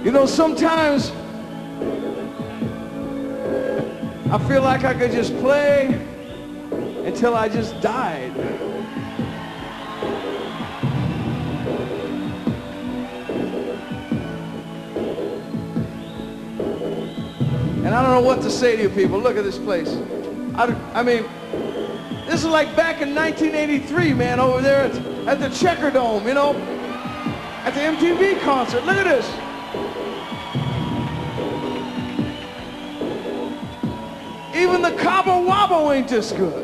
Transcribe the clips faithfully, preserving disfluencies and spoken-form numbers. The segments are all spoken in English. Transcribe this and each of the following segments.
You know, sometimes I feel like I could just play until I just died. And I don't know what to say to you people. Look at this place. I, I mean, this is like back in nineteen eighty-three, man, over there at, at the Checker Dome, you know, at the M T V concert. Look at this. Even the Cabo Wabo ain't this good.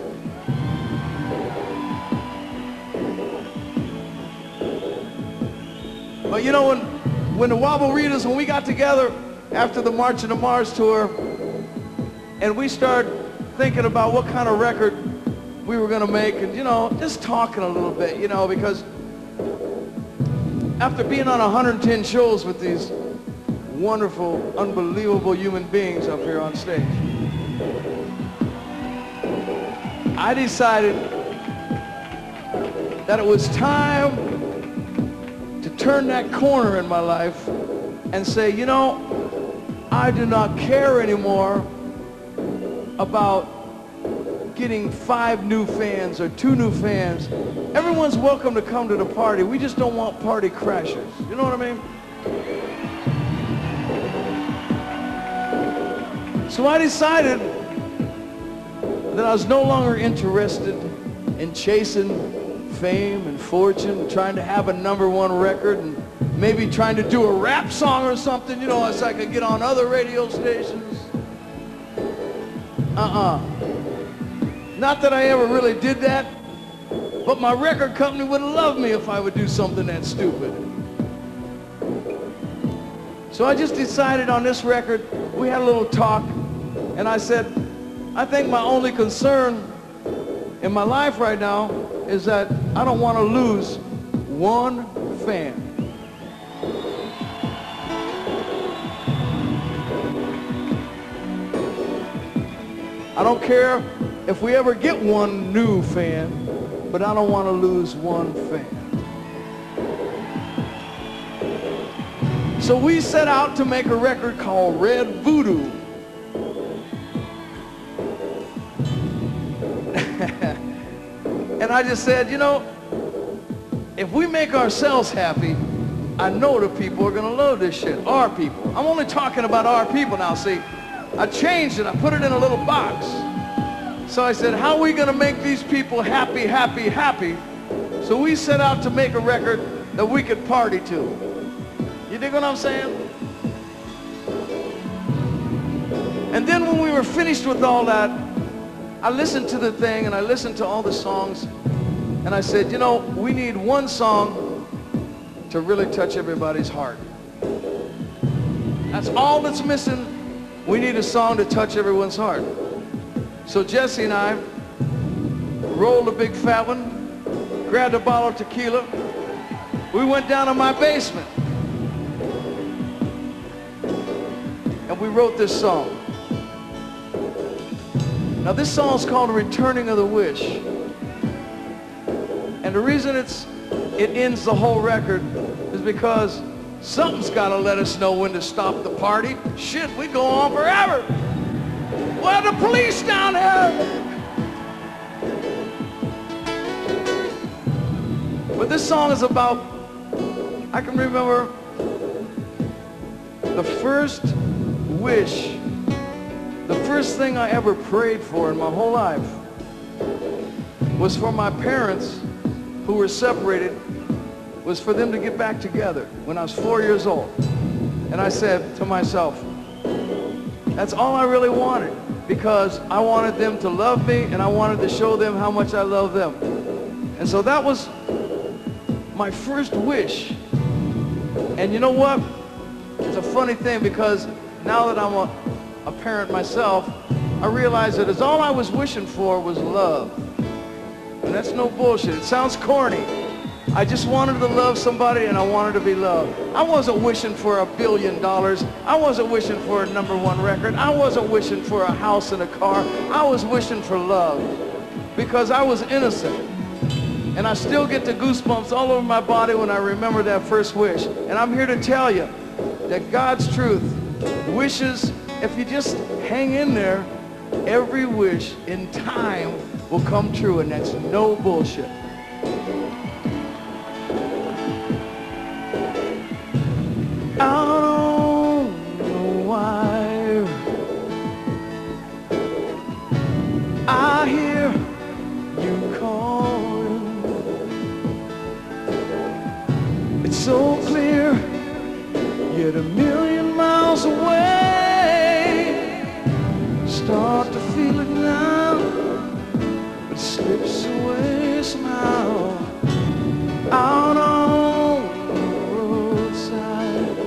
But you know, when, when the Wobble Readers, when we got together after the Marching to Mars tour, and we started thinking about what kind of record we were gonna make, and you know, just talking a little bit, you know, because after being on one hundred ten shows with these wonderful, unbelievable human beings up here on stage, I decided that it was time to turn that corner in my life and say, you know, I do not care anymore about getting five new fans or two new fans. Everyone's welcome to come to the party. We just don't want party crashers. You know what I mean? So I decided that I was no longer interested in chasing fame and fortune, trying to have a number one record, and maybe trying to do a rap song or something, you know, so I could get on other radio stations. Uh-uh. Not that I ever really did that, but my record company would love me if I would do something that stupid. So I just decided on this record, we had a little talk, and I said, I think my only concern in my life right now is that I don't want to lose one fan. I don't care if we ever get one new fan, but I don't want to lose one fan. So we set out to make a record called Red Voodoo. And I just said, you know, if we make ourselves happy, I know the people are gonna love this shit. Our people. I'm only talking about our people now, see. I changed it, I put it in a little box. So I said, how are we gonna make these people happy, happy, happy? So we set out to make a record that we could party to. You dig what I'm saying? And then when we were finished with all that, I listened to the thing and I listened to all the songs, and I said, you know, we need one song to really touch everybody's heart. That's all that's missing. We need a song to touch everyone's heart. So Jesse and I rolled a big fat one, grabbed a bottle of tequila. We went down to my basement and we wrote this song. Now this song is called Returning of the Wish. And the reason it's, it ends the whole record is because something's got to let us know when to stop the party. Shit, we go on forever. Where the police down here? But this song is about, I can remember the first wish, the first thing I ever prayed for in my whole life was for my parents who were separated, was for them to get back together when I was four years old. And I said to myself, that's all I really wanted, because I wanted them to love me and I wanted to show them how much I love them. And so that was my first wish. And you know what? It's a funny thing, because now that I'm a, a parent myself, I realize that it's all I was wishing for was love. And that's no bullshit. It sounds corny. I just wanted to love somebody and I wanted to be loved. I wasn't wishing for a billion dollars. I wasn't wishing for a number one record. I wasn't wishing for a house and a car. I was wishing for love, because I was innocent. And I still get the goosebumps all over my body when I remember that first wish. And I'm here to tell you, that God's truth wishes, if you just hang in there, every wish in time will come true, and that's no bullshit. Out on the wire, I hear you calling. It's so clear, yet a million miles away. Start to feel it now, but it slips away somehow. Out on the roadside,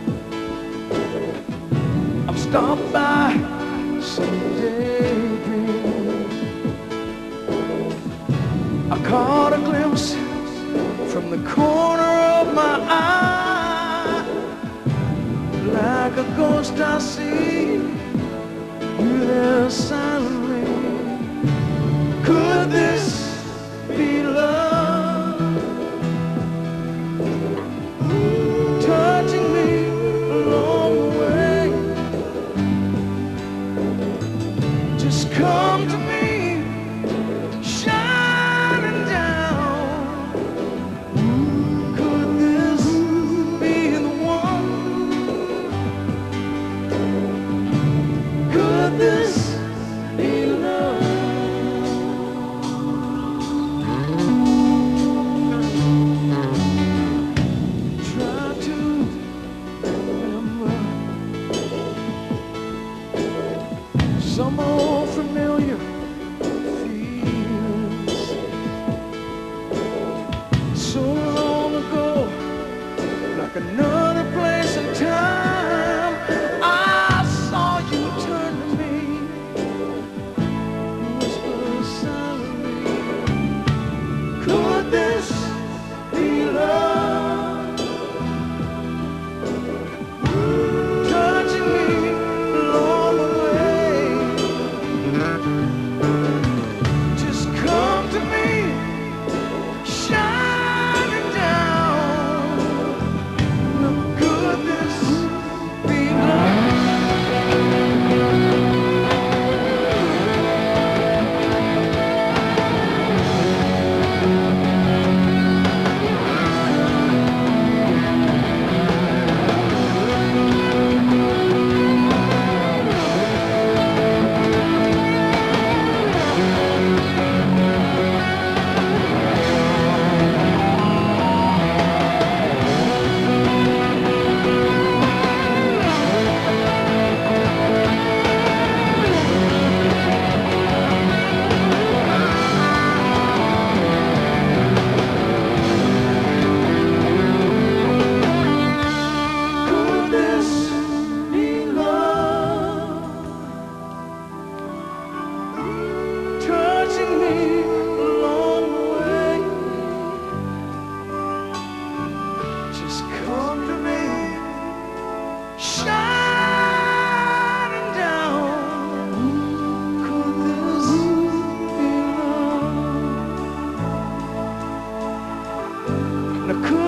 I'm stopped by some daydream. I caught a glimpse from the corner of my eye, like a ghost I see you there silently. Could this be love, touching me along the way? Just come to me, shining down. Could this be the one? Could this be love? Try to remember some old familiar feelings. So long ago, like another place and time, I saw you turn to me, whisper silently. Could this be love, touching me along the way? Just come to me, shining down. Look, could this be love? Could this be love, touching me along the way? Just come to me, shining down. Could this be love? Now could